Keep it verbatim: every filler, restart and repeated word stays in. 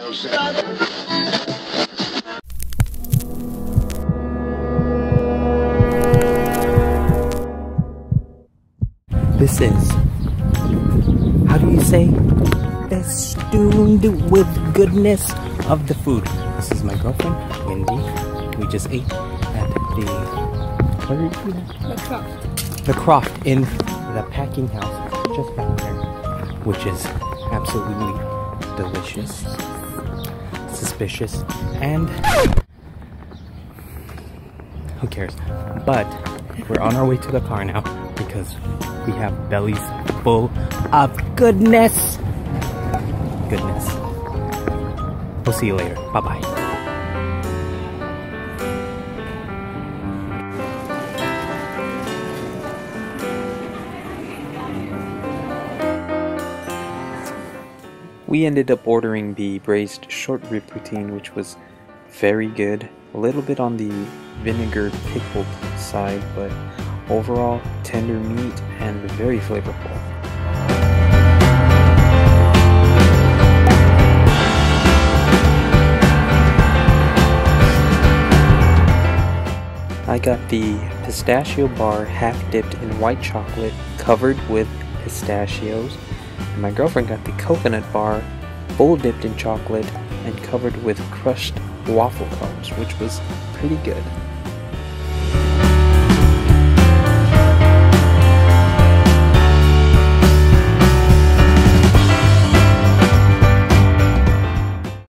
This is, how do you say, festooned with goodness of the food. This is my girlfriend, Wendy. We just ate at the, where did we eat at? The Kroft. The Kroft in the packing house just back there, which is absolutely delicious, suspicious, and who cares? But we're on our way to the car now because we have bellies full of goodness. Goodness. We'll see you later. Bye-bye. We ended up ordering the braised short rib poutine, which was very good. A little bit on the vinegar pickled side, but overall tender meat and very flavorful. I got the pistachio bar half dipped in white chocolate covered with pistachios. And my girlfriend got the coconut bar full dipped in chocolate and covered with crushed waffle cones, which was pretty good.